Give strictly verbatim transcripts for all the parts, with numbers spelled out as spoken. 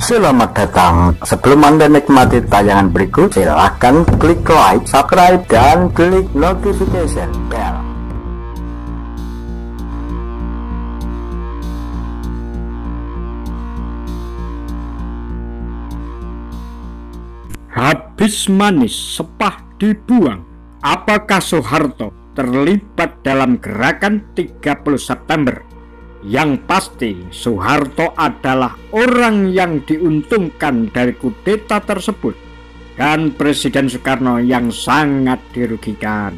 Selamat datang. Sebelum Anda nikmati tayangan berikut, silahkan klik like, subscribe, dan klik notification bell. Habis manis, sepah dibuang. Apakah Soeharto terlibat dalam gerakan tiga puluh September? Yang pasti, Soeharto adalah orang yang diuntungkan dari kudeta tersebut, dan Presiden Soekarno yang sangat dirugikan.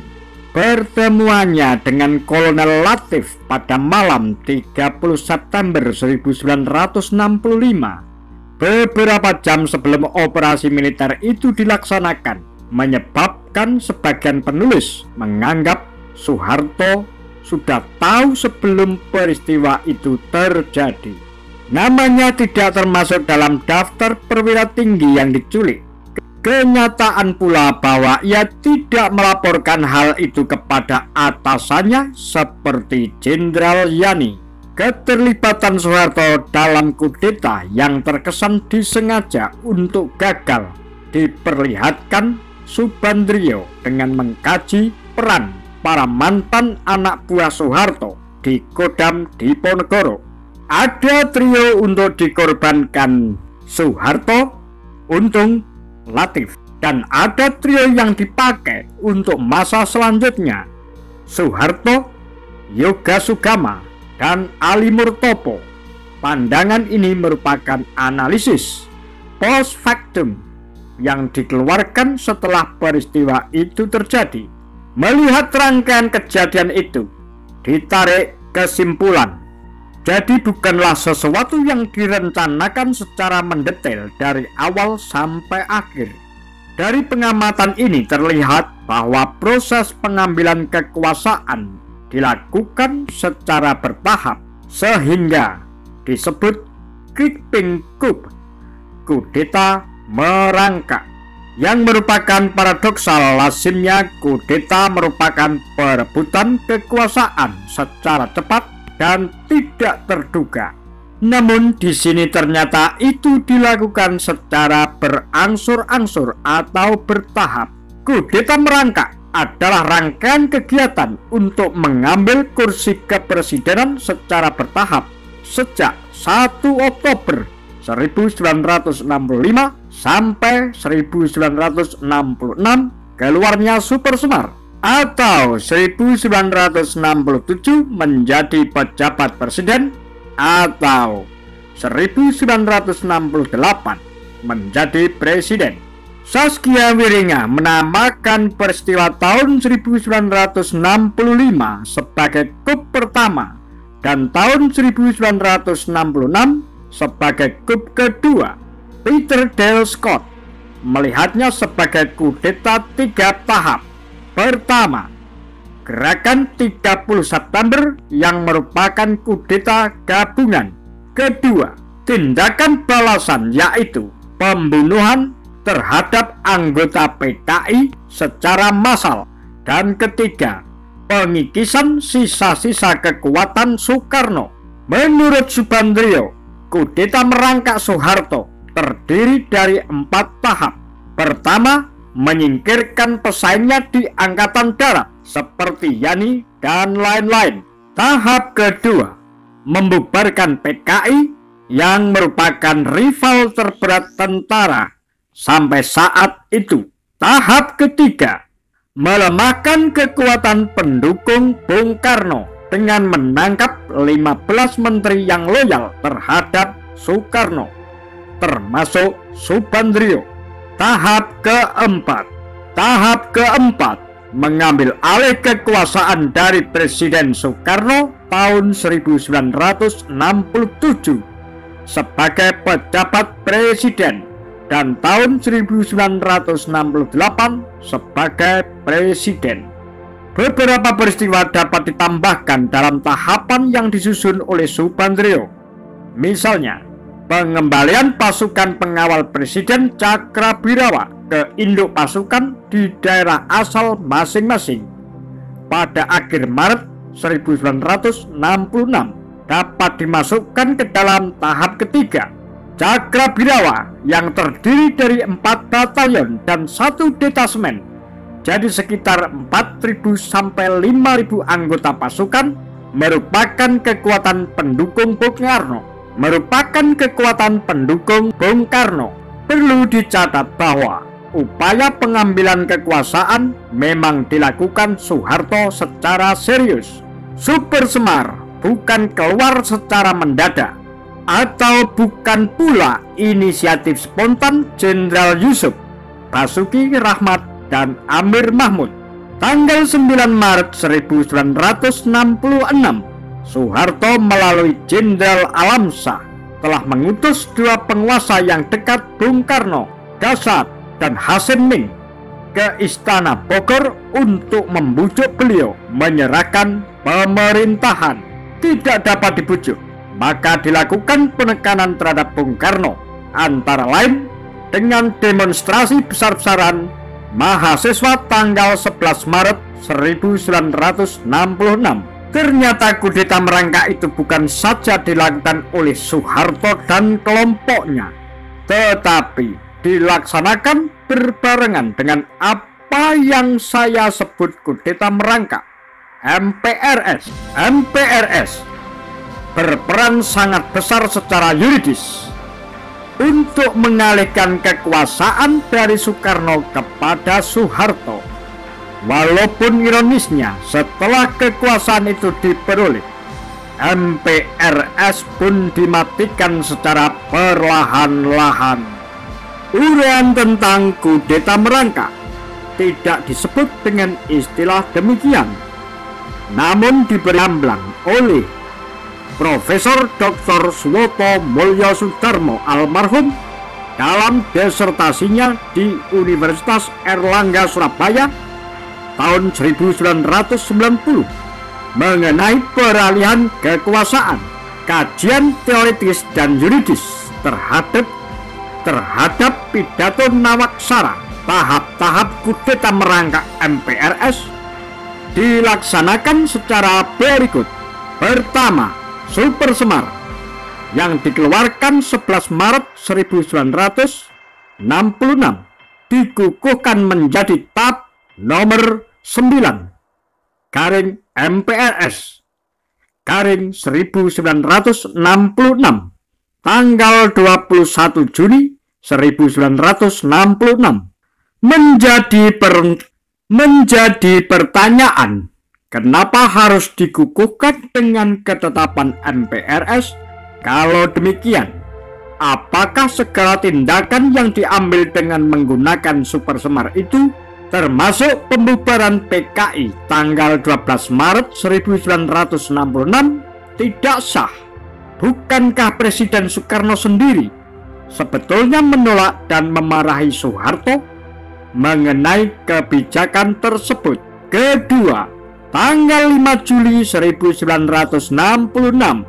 Pertemuannya dengan Kolonel Latif pada malam tiga puluh September seribu sembilan ratus enam puluh lima, beberapa jam sebelum operasi militer itu dilaksanakan, menyebabkan sebagian penulis menganggap Soeharto sudah tahu sebelum peristiwa itu terjadi. Namanya tidak termasuk dalam daftar perwira tinggi yang diculik. Kenyataan pula bahwa ia tidak melaporkan hal itu kepada atasannya seperti Jenderal Yani. Keterlibatan Soeharto dalam kudeta yang terkesan disengaja untuk gagal diperlihatkan Subandrio dengan mengkaji peran para mantan anak buah Soeharto di Kodam Diponegoro. Ada trio untuk dikorbankan: Soeharto, Untung, Latif, dan ada trio yang dipakai untuk masa selanjutnya: Soeharto, Yoga Sugama, dan Ali Murtopo. Pandangan ini merupakan analisis post factum yang dikeluarkan setelah peristiwa itu terjadi. Melihat rangkaian kejadian itu, ditarik kesimpulan, jadi bukanlah sesuatu yang direncanakan secara mendetail dari awal sampai akhir. Dari pengamatan ini terlihat bahwa proses pengambilan kekuasaan dilakukan secara bertahap, sehingga disebut Kriegsping Coup, kudeta merangkak, yang merupakan paradoksal. Lazimnya kudeta merupakan perebutan kekuasaan secara cepat dan tidak terduga. Namun di sini ternyata itu dilakukan secara berangsur-angsur atau bertahap. Kudeta merangkak adalah rangkaian kegiatan untuk mengambil kursi kepresidenan secara bertahap sejak satu Oktober seribu sembilan ratus enam puluh lima sampai seribu sembilan ratus enam puluh enam keluarnya Super Semar, atau seribu sembilan ratus enam puluh tujuh menjadi pejabat presiden, atau seribu sembilan ratus enam puluh delapan menjadi presiden. Saskia Wiringa menamakan peristiwa tahun seribu sembilan ratus enam puluh lima sebagai coup pertama dan tahun seribu sembilan ratus enam puluh enam sebagai coup kedua. Peter Dale Scott melihatnya sebagai kudeta tiga tahap. Pertama, gerakan tiga puluh September yang merupakan kudeta gabungan. Kedua, tindakan balasan yaitu pembunuhan terhadap anggota P K I secara massal. Dan ketiga, pengikisan sisa-sisa kekuatan Soekarno. Menurut Subandrio, kudeta merangkak Soeharto terdiri dari empat tahap. Pertama, menyingkirkan pesaingnya di Angkatan Darat seperti Yani dan lain-lain. Tahap kedua, membubarkan P K I yang merupakan rival terberat tentara sampai saat itu. Tahap ketiga, melemahkan kekuatan pendukung Bung Karno dengan menangkap lima belas menteri yang loyal terhadap Soekarno, termasuk Subandrio. Tahap keempat, tahap keempat mengambil alih kekuasaan dari Presiden Soekarno tahun seribu sembilan ratus enam puluh tujuh sebagai pejabat presiden dan tahun seribu sembilan ratus enam puluh delapan sebagai presiden. Beberapa peristiwa dapat ditambahkan dalam tahapan yang disusun oleh Subandrio. Misalnya, pengembalian pasukan pengawal Presiden Cakrabirawa ke induk pasukan di daerah asal masing-masing pada akhir Maret seribu sembilan ratus enam puluh enam dapat dimasukkan ke dalam tahap ketiga. Cakrabirawa yang terdiri dari empat batalion dan satu detasemen, jadi sekitar empat ribu sampai lima ribu anggota pasukan, merupakan kekuatan pendukung Bung Karno. Merupakan kekuatan pendukung Bung Karno. Perlu dicatat bahwa upaya pengambilan kekuasaan memang dilakukan Soeharto secara serius. Super Semar bukan keluar secara mendadak, atau bukan pula inisiatif spontan Jenderal Yusuf, Basuki Rahmat, dan Amir Mahmud. Tanggal sembilan Maret seribu sembilan ratus enam puluh enam, Soeharto melalui Jenderal Alamsyah telah mengutus dua penguasa yang dekat Bung Karno, Dasat dan Hasim Ming, ke Istana Bogor untuk membujuk beliau menyerahkan pemerintahan. Tidak dapat dibujuk, maka dilakukan penekanan terhadap Bung Karno, antara lain dengan demonstrasi besar-besaran mahasiswa tanggal sebelas Maret seribu sembilan ratus enam puluh enam. Ternyata kudeta merangkak itu bukan saja dilakukan oleh Soeharto dan kelompoknya, tetapi dilaksanakan berbarengan dengan apa yang saya sebut kudeta merangkak. M P R S M P R S berperan sangat besar secara yuridis untuk mengalihkan kekuasaan dari Soekarno kepada Soeharto. Walaupun ironisnya setelah kekuasaan itu diperoleh, M P R S pun dimatikan secara perlahan-lahan. Uraian tentang kudeta merangkak tidak disebut dengan istilah demikian, namun diberi amblang oleh Profesor Doktor Suwoto Mulyo Sudarmo almarhum dalam disertasinya di Universitas Erlangga Surabaya tahun seribu sembilan ratus sembilan puluh mengenai peralihan kekuasaan, kajian teoritis dan yuridis terhadap terhadap pidato Nawaksara. Tahap-tahap kudeta merangkak M P R S dilaksanakan secara berikut. Pertama, Super Semar yang dikeluarkan sebelas Maret seribu sembilan ratus enam puluh enam dikukuhkan menjadi Tab nomor sembilan garing M P R S garing seribu sembilan ratus enam puluh enam tanggal dua puluh satu Juni seribu sembilan ratus enam puluh enam. Menjadi per, menjadi pertanyaan, kenapa harus dikukuhkan dengan ketetapan M P R S? Kalau demikian, apakah segala tindakan yang diambil dengan menggunakan Super Semar itu, termasuk pembubaran P K I tanggal dua belas Maret seribu sembilan ratus enam puluh enam, tidak sah? Bukankah Presiden Soekarno sendiri sebetulnya menolak dan memarahi Soeharto mengenai kebijakan tersebut? Kedua, tanggal lima Juli seribu sembilan ratus enam puluh enam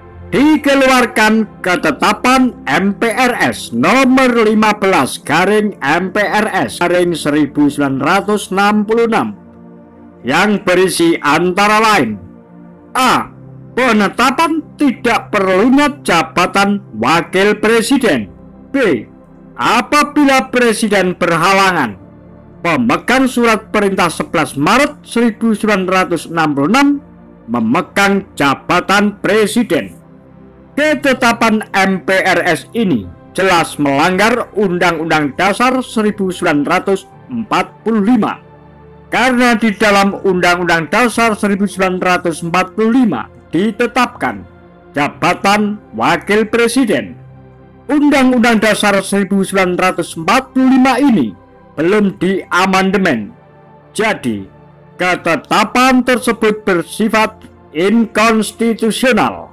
dikeluarkan ketetapan M P R S nomor lima belas garing M P R S garing seribu sembilan ratus enam puluh enam yang berisi antara lain: A. Penetapan tidak perlunya jabatan wakil presiden. B. Apabila presiden berhalangan, pemegang surat perintah sebelas Maret seribu sembilan ratus enam puluh enam memegang jabatan presiden. Ketetapan M P R S ini jelas melanggar Undang-Undang Dasar seribu sembilan ratus empat puluh lima, karena di dalam Undang-Undang Dasar seribu sembilan ratus empat puluh lima ditetapkan jabatan wakil presiden. Undang-Undang Dasar seribu sembilan ratus empat puluh lima ini belum diamandemen, jadi ketetapan tersebut bersifat inkonstitusional.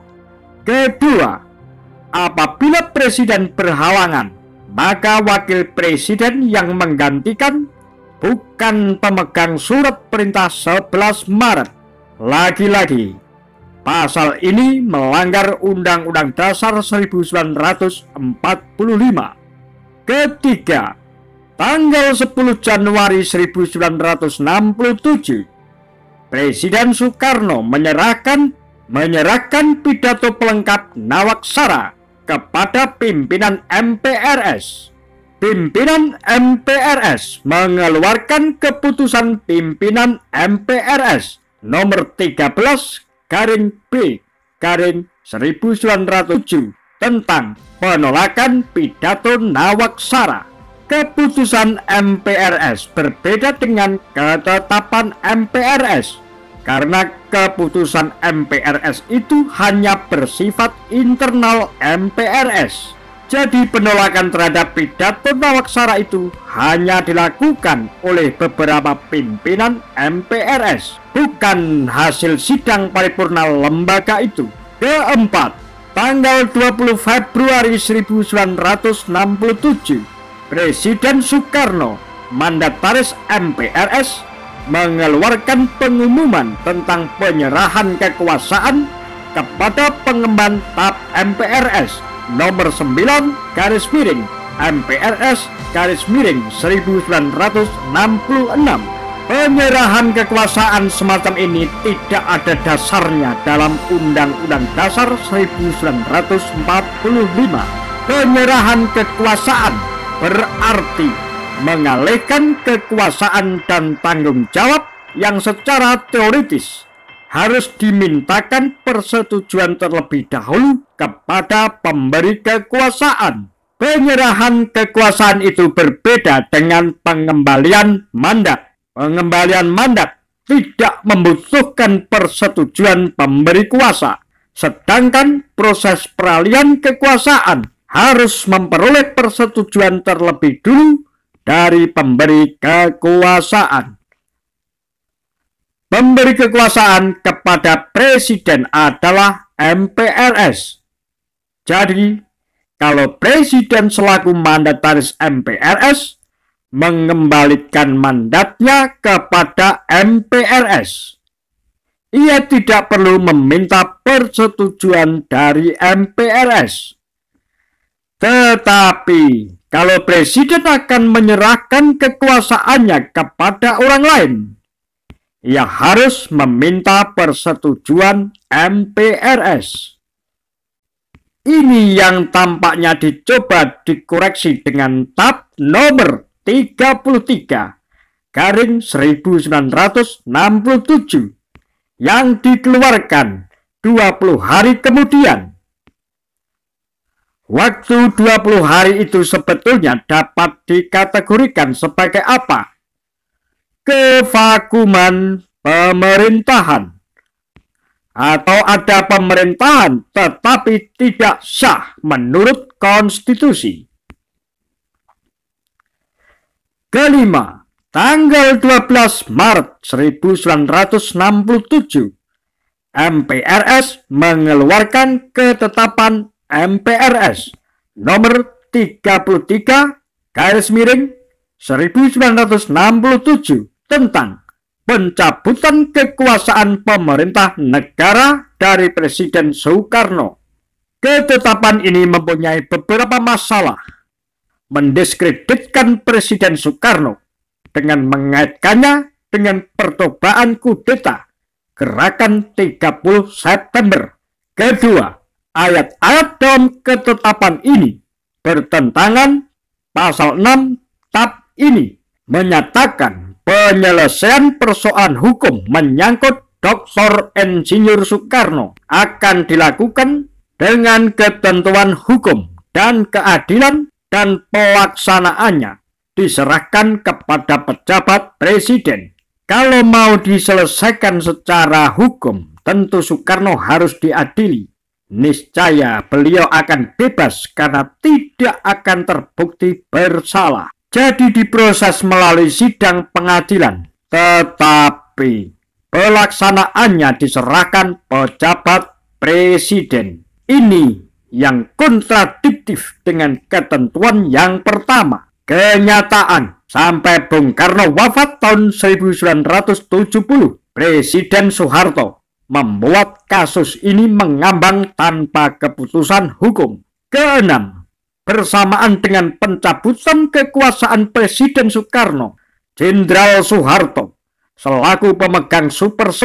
Kedua, apabila presiden berhalangan, maka wakil presiden yang menggantikan bukan pemegang surat perintah sebelas Maret. Lagi-lagi, pasal ini melanggar Undang-Undang Dasar seribu sembilan ratus empat puluh lima. Ketiga, tanggal sepuluh Januari seribu sembilan ratus enam puluh tujuh, Presiden Soekarno menyerahkan menyerahkan pidato pelengkap Nawaksara kepada pimpinan M P R S. Pimpinan M P R S mengeluarkan keputusan pimpinan M P R S nomor tiga belas garing B garing seribu sembilan ratus tujuh tentang penolakan pidato Nawaksara. Keputusan M P R S berbeda dengan ketetapan M P R S karena keputusan M P R S itu hanya bersifat internal M P R S. Jadi penolakan terhadap pidato Nawaksara itu hanya dilakukan oleh beberapa pimpinan M P R S, bukan hasil sidang paripurna lembaga itu. Keempat, tanggal dua puluh Februari seribu sembilan ratus enam puluh tujuh, Presiden Soekarno, mandataris M P R S, mengeluarkan pengumuman tentang penyerahan kekuasaan kepada pengemban T A P M P R S nomor sembilan garis miring M P R S garis miring seribu sembilan ratus enam puluh enam. Penyerahan kekuasaan semacam ini tidak ada dasarnya dalam Undang-Undang Dasar seribu sembilan ratus empat puluh lima. Penyerahan kekuasaan berarti mengalihkan kekuasaan dan tanggung jawab yang secara teoritis harus dimintakan persetujuan terlebih dahulu kepada pemberi kekuasaan. Penyerahan kekuasaan itu berbeda dengan pengembalian mandat. Pengembalian mandat tidak membutuhkan persetujuan pemberi kuasa, sedangkan proses peralihan kekuasaan harus memperoleh persetujuan terlebih dulu dari pemberi kekuasaan. Pemberi kekuasaan kepada presiden adalah M P R S. Jadi, kalau presiden selaku mandataris M P R S mengembalikan mandatnya kepada M P R S, ia tidak perlu meminta persetujuan dari M P R S. Tetapi, kalau presiden akan menyerahkan kekuasaannya kepada orang lain, ia harus meminta persetujuan M P R S. Ini yang tampaknya dicoba dikoreksi dengan T A P nomor tiga puluh tiga garing seribu sembilan ratus enam puluh tujuh yang dikeluarkan dua puluh hari kemudian. Waktu dua puluh hari itu sebetulnya dapat dikategorikan sebagai apa? Kevakuman pemerintahan, atau ada pemerintahan tetapi tidak sah menurut konstitusi. Kelima, tanggal dua belas Maret seribu sembilan ratus enam puluh tujuh, M P R S mengeluarkan ketetapan M P R S nomor tiga puluh tiga garis miring seribu sembilan ratus enam puluh tujuh tentang pencabutan kekuasaan pemerintah negara dari Presiden Soekarno. Ketetapan ini mempunyai beberapa masalah. Mendiskreditkan Presiden Soekarno dengan mengaitkannya dengan percobaan kudeta Gerakan tiga puluh September. Kedua, ayat-ayat dalam ketetapan ini bertentangan. Pasal enam T A P ini menyatakan penyelesaian persoalan hukum menyangkut Doktor Insinyur Soekarno akan dilakukan dengan ketentuan hukum dan keadilan, dan pelaksanaannya diserahkan kepada pejabat presiden. Kalau mau diselesaikan secara hukum, tentu Soekarno harus diadili. Niscaya beliau akan bebas karena tidak akan terbukti bersalah. Jadi diproses melalui sidang pengadilan, tetapi pelaksanaannya diserahkan pejabat presiden. Ini yang kontradiktif dengan ketentuan yang pertama. Kenyataan, sampai Bung Karno wafat tahun seribu sembilan ratus tujuh puluh, Presiden Soeharto membuat kasus ini mengambang tanpa keputusan hukum. Keenam, bersamaan dengan pencabutan kekuasaan Presiden Soekarno, Jenderal Soeharto selaku pemegang Super Semar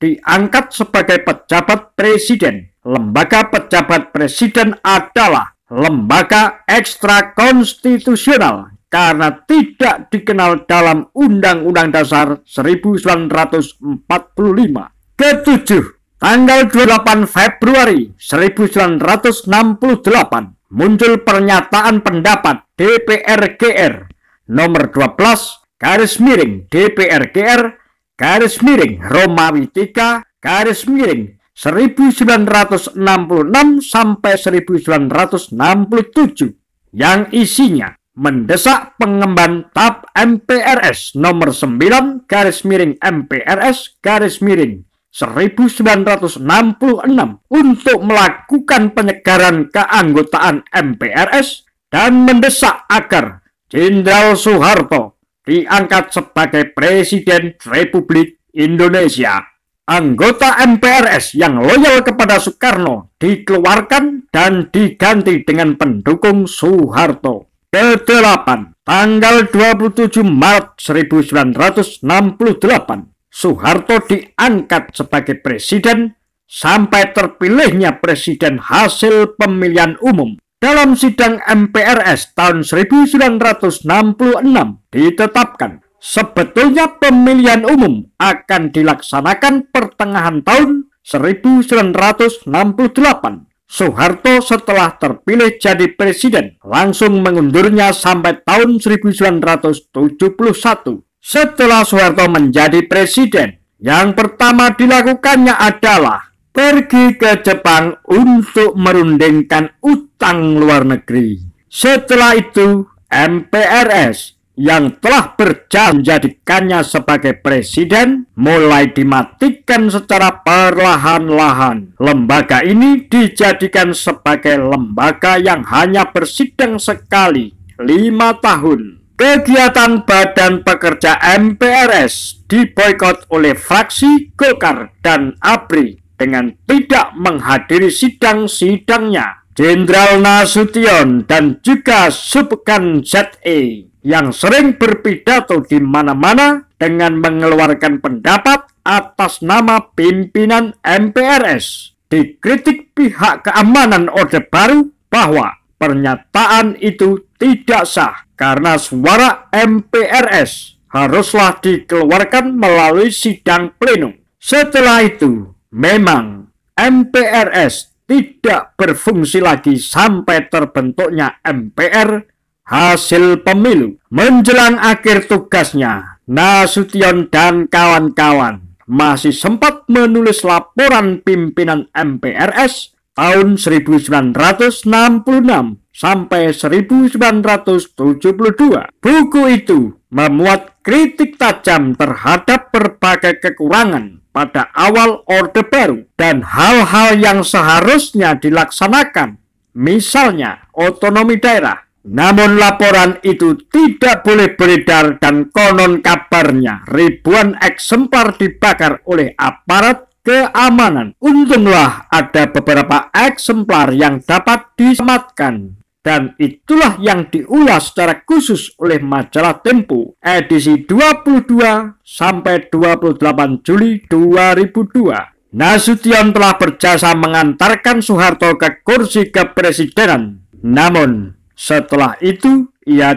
diangkat sebagai pejabat presiden. Lembaga pejabat presiden adalah lembaga ekstra konstitusional karena tidak dikenal dalam Undang-Undang Dasar seribu sembilan ratus empat puluh lima. Ketujuh, tanggal dua puluh delapan Februari seribu sembilan ratus enam puluh delapan muncul pernyataan pendapat D P R G R nomor dua belas garis miring D P R G R garis miring Romawi tiga garis miring seribu sembilan ratus enam puluh enam sampai seribu sembilan ratus enam puluh tujuh yang isinya mendesak pengemban T A P M P R S nomor sembilan garis miring M P R S garis miring seribu sembilan ratus enam puluh enam untuk melakukan penyegaran keanggotaan M P R S dan mendesak agar Jenderal Soeharto diangkat sebagai Presiden Republik Indonesia. Anggota M P R S yang loyal kepada Soekarno dikeluarkan dan diganti dengan pendukung Soeharto. Kedelapan, tanggal dua puluh tujuh Maret seribu sembilan ratus enam puluh delapan, Soeharto diangkat sebagai presiden sampai terpilihnya presiden hasil pemilihan umum. Dalam sidang M P R S tahun seribu sembilan ratus enam puluh enam ditetapkan sebetulnya pemilihan umum akan dilaksanakan pertengahan tahun seribu sembilan ratus enam puluh delapan. Soeharto setelah terpilih jadi presiden langsung mengundurnya sampai tahun seribu sembilan ratus tujuh puluh satu. Setelah Soeharto menjadi presiden, yang pertama dilakukannya adalah pergi ke Jepang untuk merundingkan utang luar negeri. Setelah itu, M P R S yang telah berjalan menjadikannya sebagai presiden mulai dimatikan secara perlahan-lahan. Lembaga ini dijadikan sebagai lembaga yang hanya bersidang sekali, lima tahun. Kegiatan Badan Pekerja M P R S diboikot oleh fraksi Golkar dan A B R I dengan tidak menghadiri sidang-sidangnya. Jenderal Nasution dan juga Subkan Z E yang sering berpidato di mana-mana dengan mengeluarkan pendapat atas nama pimpinan M P R S. Dikritik pihak keamanan Orde Baru bahwa pernyataan itu tidak sah karena suara M P R S haruslah dikeluarkan melalui sidang plenum. Setelah itu, memang M P R S tidak berfungsi lagi sampai terbentuknya M P R hasil pemilu. Menjelang akhir tugasnya, Nasution dan kawan-kawan masih sempat menulis laporan pimpinan M P R S tahun seribu sembilan ratus enam puluh enam sampai seribu sembilan ratus tujuh puluh dua. Buku itu memuat kritik tajam terhadap berbagai kekurangan pada awal Orde Baru dan hal-hal yang seharusnya dilaksanakan, misalnya otonomi daerah. Namun laporan itu tidak boleh beredar dan konon kabarnya ribuan eksemplar dibakar oleh aparat keamanan. Untunglah ada beberapa eksemplar yang dapat diselamatkan. Dan itulah yang diulas secara khusus oleh majalah Tempo edisi dua puluh dua sampai dua puluh delapan Juli dua ribu dua. Nasution telah berjasa mengantarkan Soeharto ke kursi kepresidenan. Namun setelah itu ia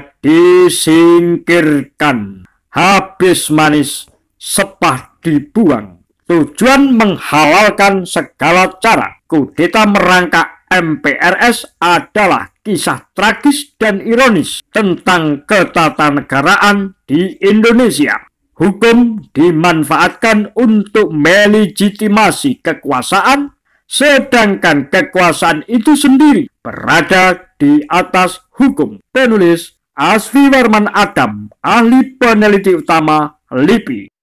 disingkirkan. Habis manis, sepah dibuang. Tujuan menghalalkan segala cara. Kudeta merangkak M P R S adalah kisah tragis dan ironis tentang ketatanegaraan di Indonesia. Hukum dimanfaatkan untuk melegitimasi kekuasaan, sedangkan kekuasaan itu sendiri berada di atas hukum. Penulis Asfi Warman Adam, ahli peneliti utama LIPI.